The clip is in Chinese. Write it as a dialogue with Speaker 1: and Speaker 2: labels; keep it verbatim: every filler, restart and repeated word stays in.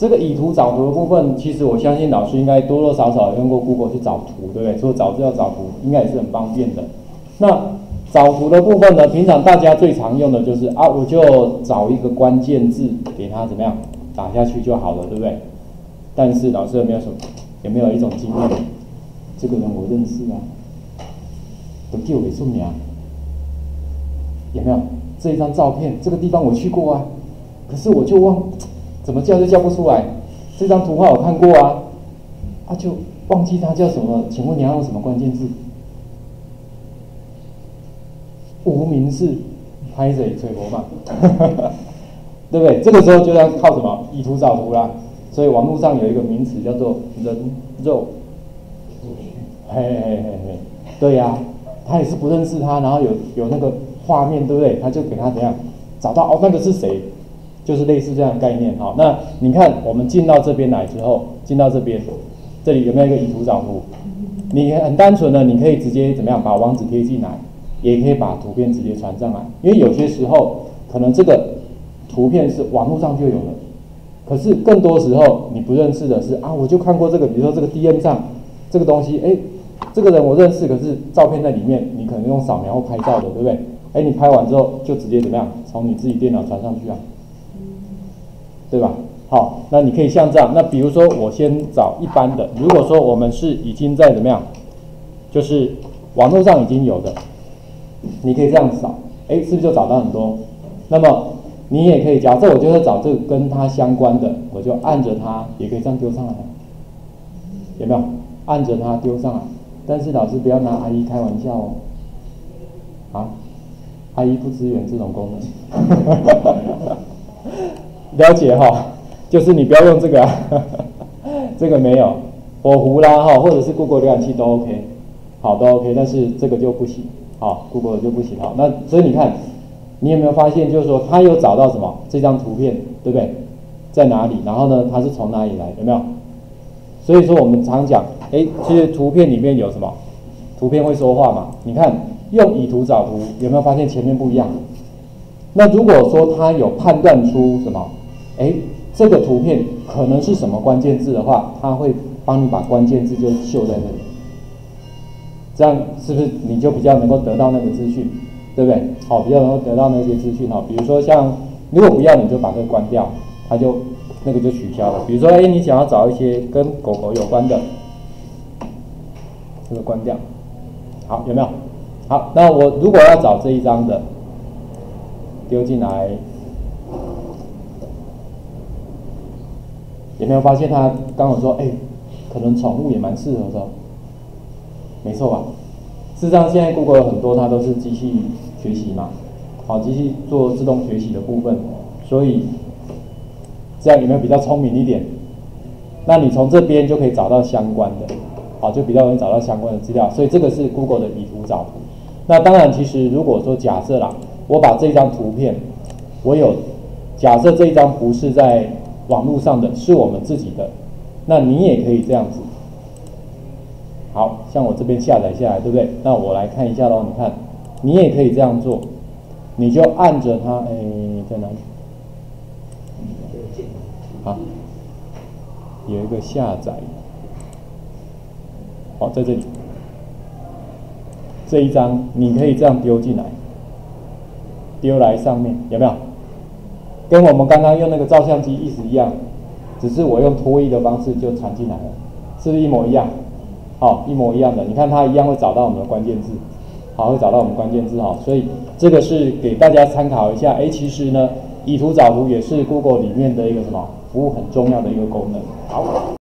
Speaker 1: 这个以图找图的部分，其实我相信老师应该多多少少用过 Google 去找图，对不对？除了找资料找图，应该也是很方便的。那找图的部分呢，平常大家最常用的就是啊，我就找一个关键字给它怎么样打下去就好了，对不对？但是老师有没有什么有没有一种经验？这个人我认识啊，都叫我出名，有没有？这一张照片，这个地方我去过啊，可是我就忘。怎么叫就叫不出来？这张图画我看过啊，啊就忘记它叫什么？请问你要用什么关键字？无名氏，拍谁吹波嘛，对不对？这个时候就要靠什么？以图找图啦。所以网络上有一个名词叫做人肉，嘿嘿嘿嘿，对呀、啊，他也是不认识他，然后有有那个画面，对不对？他就给他怎样找到哦，那个是谁？就是类似这样的概念。好，那你看我们进到这边来之后，进到这边，这里有没有一个以图找图？你很单纯的，你可以直接怎么样把网址贴进来，也可以把图片直接传上来。因为有些时候可能这个图片是网络上就有了，可是更多时候你不认识的是啊，我就看过这个，比如说这个 D M 上这个东西，哎，这个人我认识，可是照片在里面，你可能用扫描或拍照的，对不对？哎，你拍完之后就直接怎么样从你自己电脑传上去啊？对吧？好，那你可以像这样，那比如说我先找一般的，如果说我们是已经在怎么样，就是网络上已经有的，你可以这样扫，哎，是不是就找到很多？那么你也可以，假设我就是找这个跟它相关的，我就按着它，也可以这样丢上来，有没有？按着它丢上来，但是老师不要拿 I E 开玩笑哦，啊 ，I E 不支援这种功能。了解哈，就是你不要用这个、啊，这个没有火狐啦哈，或者是 Google 浏览器都 OK， 好都 OK， 但是这个就不行，好 Google 就不行好。那所以你看，你有没有发现，就是说他有找到什么这张图片，对不对？在哪里？然后呢，它是从哪里来？有没有？所以说我们常讲，哎，其实图片里面有什么？图片会说话嘛？你看用以图找图，有没有发现前面不一样？那如果说他有判断出什么？哎，这个图片可能是什么关键字的话，它会帮你把关键字就秀在那里，这样是不是你就比较能够得到那个资讯，对不对？好，比较能够得到那些资讯哈。比如说像如果不要，你就把这个关掉，它就那个就取消了。比如说，哎，你想要找一些跟狗狗有关的，这个关掉。好，有没有？好，那我如果要找这一张的，丢进来。有没有发现他刚好说，哎，可能宠物也蛮适合的，没错吧？事实上，现在 Google 有很多它都是机器学习嘛，好，机器做自动学习的部分，所以这样有没有比较聪明一点？那你从这边就可以找到相关的，好，就比较容易找到相关的资料。所以这个是 Google 的以图找图。那当然，其实如果说假设啦，我把这张图片，我有假设这一张不是在网络上的，是我们自己的，那你也可以这样子。好像我这边下载下来，对不对？那我来看一下咯，你看，你也可以这样做，你就按着它，哎，在哪里？好，有一个下载，好，在这里，这一张你可以这样丢进来，丢来上面，有没有？跟我们刚刚用那个照相机意思一样，只是我用拖曳的方式就传进来了，是不是一模一样？好，一模一样的。你看它一样会找到我们的关键字，好，会找到我们关键字哈。所以这个是给大家参考一下。哎，其实呢，以图找图也是 Google 里面的一个什么服务很重要的一个功能。好。